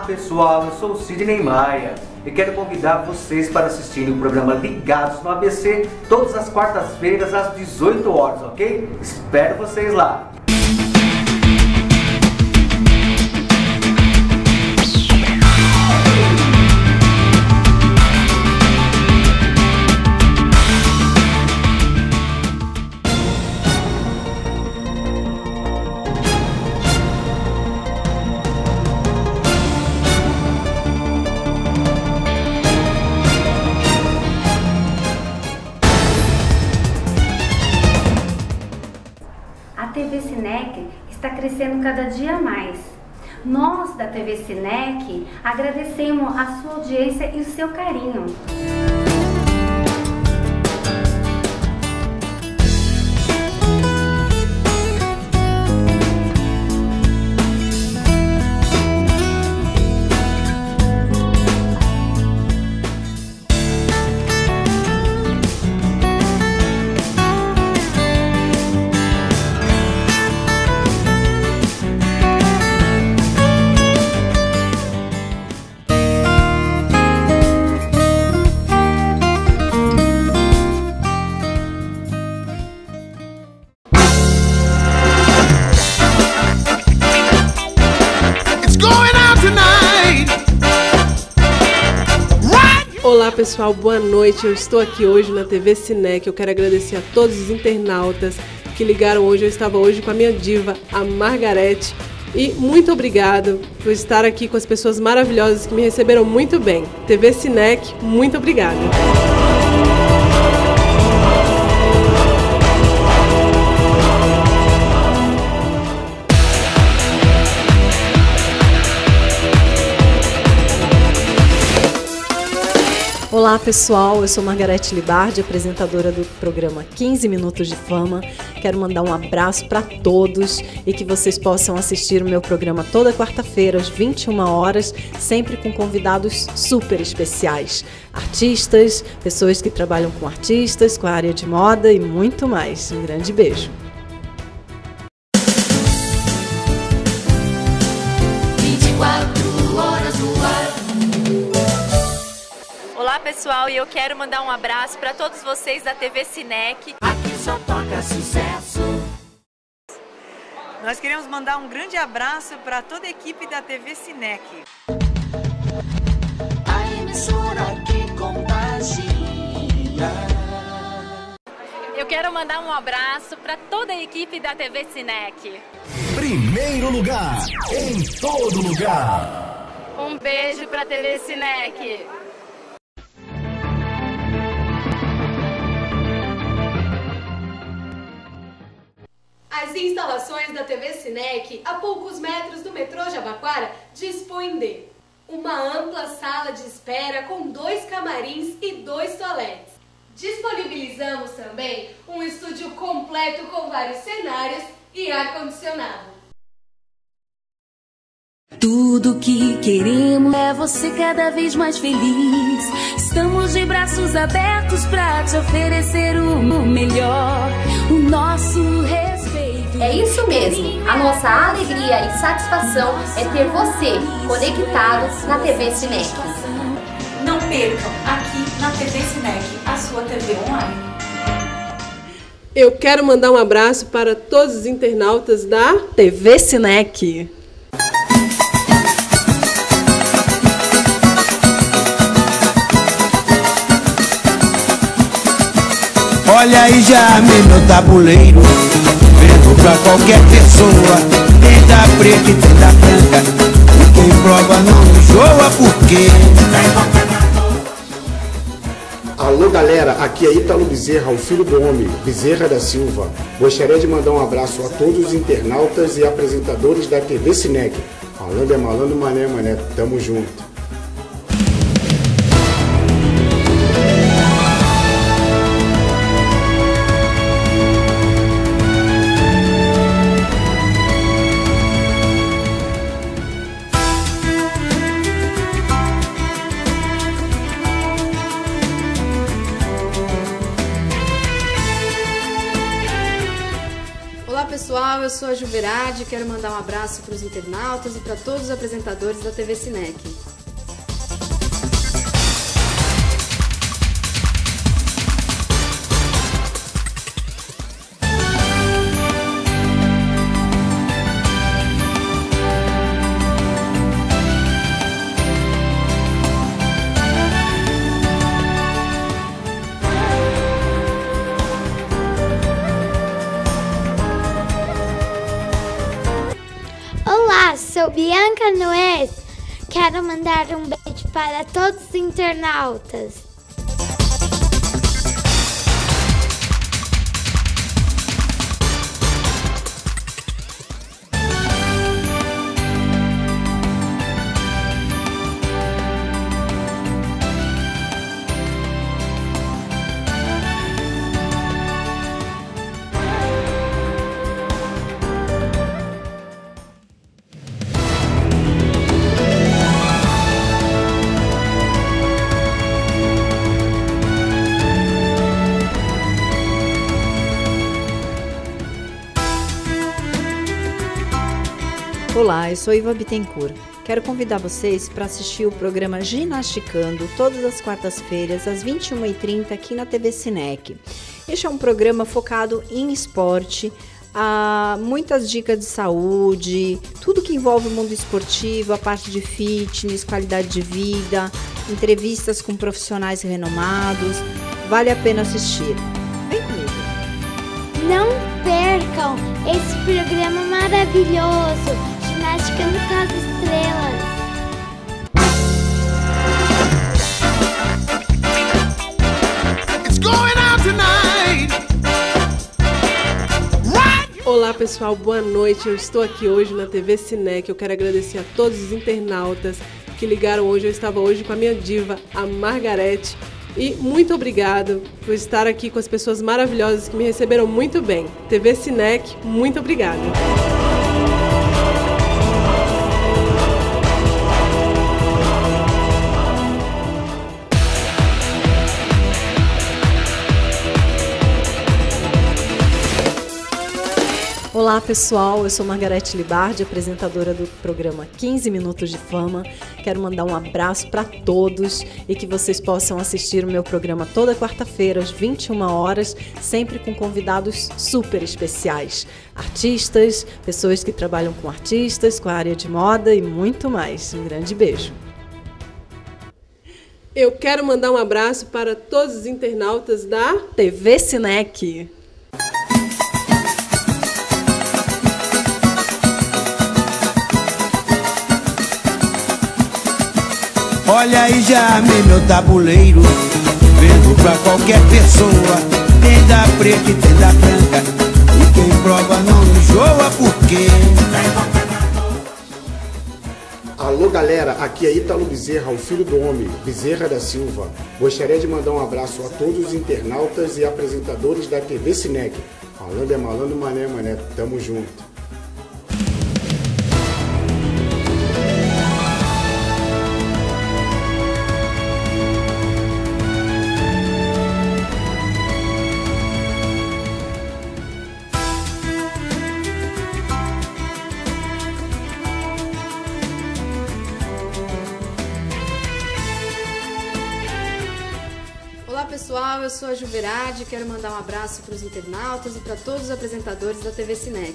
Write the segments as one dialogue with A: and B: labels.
A: pessoal, eu sou o Sidney Maia e quero convidar vocês para assistirem o programa Ligados no ABC todas as quartas-feiras às 18 horas, ok? Espero vocês lá!
B: A TV Cinec está crescendo cada dia mais. Nós da TV Cinec agradecemos a sua audiência e o seu carinho.
C: Olá pessoal, boa noite. Eu estou aqui hoje na TV Cinec. Eu quero agradecer a todos os internautas que ligaram hoje. Eu estava hoje com a minha diva, a Margarete. E muito obrigada por estar aqui com as pessoas maravilhosas que me receberam muito bem. TV Cinec, muito obrigada.
D: Olá pessoal, eu sou Margarete Libardi, apresentadora do programa 15 Minutos de Fama. Quero mandar um abraço para todos e que vocês possam assistir o meu programa toda quarta-feira às 21 horas, sempre com convidados super especiais. Artistas, pessoas que trabalham com artistas, com a área de moda e muito mais. Um grande beijo.
E: Olá pessoal, e eu quero mandar um abraço para todos vocês da TV Cinec.
F: Aqui só toca sucesso.
G: Nós queremos mandar um grande abraço para toda a equipe da TV Cinec.
F: A emissora que contagia.
E: Eu quero mandar um abraço para toda a equipe da TV Cinec.
H: Primeiro lugar, em todo lugar.
E: Um beijo para a TV Cinec.
I: As instalações da TV Cinec, a poucos metros do metrô Jabaquara, dispõem de uma ampla sala de espera com 2 camarins e 2 toaletes. Disponibilizamos também um estúdio completo com vários cenários e ar-condicionado.
J: Tudo que queremos é você cada vez mais feliz. Estamos de braços abertos pra te oferecer o melhor, o nosso respeito.
K: É isso mesmo, a nossa alegria e satisfação é ter você conectado na TV Cinec.
L: Não percam aqui na TV Cinec, a sua TV online.
C: Eu quero mandar um abraço para todos os internautas da
D: TV Cinec.
M: Olha aí já meu tabuleiro, vendo pra qualquer pessoa, tem da preta e tem da branca. Quem prova não enjoa porque...
N: Alô galera, aqui é Ítalo Bezerra, o filho do homem, Bezerra da Silva. Gostaria de mandar um abraço a todos os internautas e apresentadores da TV Cinec. Malandro é malandro, mané é mané, tamo junto.
O: pessoal, eu sou a Juverade, quero mandar um abraço para os internautas e para todos os apresentadores da TV Cinec.
P: Olá, sou Bianca Noes. Quero mandar um beijo para todos os internautas.
D: Olá, eu sou Iva Bittencourt. Quero convidar vocês para assistir o programa Ginasticando todas as quartas-feiras às 21h30 aqui na TV Cinec. Este é um programa focado em esporte, muitas dicas de saúde, tudo que envolve o mundo esportivo, a parte de fitness, qualidade de vida, entrevistas com profissionais renomados. Vale a pena assistir. Vem comigo.
P: Não percam esse programa maravilhoso, Ginasticando com as Estrelas.
C: Olá pessoal, boa noite. Eu estou aqui hoje na TV Cinec. Eu quero agradecer a todos os internautas que ligaram hoje. Eu estava hoje com a minha diva, a Margarete. E muito obrigada por estar aqui com as pessoas maravilhosas que me receberam muito bem. TV Cinec, muito obrigada.
D: Olá pessoal, eu sou Margarete Libardi, apresentadora do programa 15 Minutos de Fama. Quero mandar um abraço para todos e que vocês possam assistir o meu programa toda quarta-feira às 21 horas, sempre com convidados super especiais. Artistas, pessoas que trabalham com artistas, com a área de moda e muito mais. Um grande beijo.
C: Eu quero mandar um abraço para todos os internautas da
D: TV Cinec.
M: Olha aí já armei meu tabuleiro, vendo pra qualquer pessoa. Tem da preta e tem da branca, e quem prova não enjoa porque...
N: Alô galera, aqui é Ítalo Bezerra, o filho do homem, Bezerra da Silva. Gostaria de mandar um abraço a todos os internautas e apresentadores da TV Cinec. Malandro é malandro, mané é mané, tamo junto.
O: Olá pessoal, eu sou a Juverade, quero mandar um abraço para os internautas e para todos os apresentadores da TV Cinec.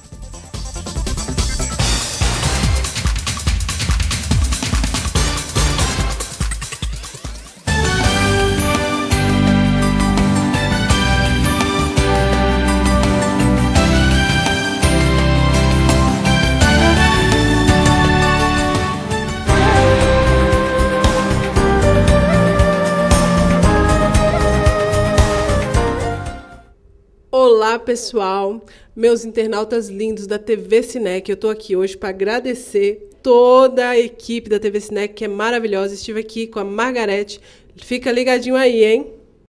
C: Olá pessoal, meus internautas lindos da TV Cinec. Eu estou aqui hoje para agradecer toda a equipe da TV Cinec, que é maravilhosa. Estive aqui com a Margarete. Fica ligadinho aí, hein?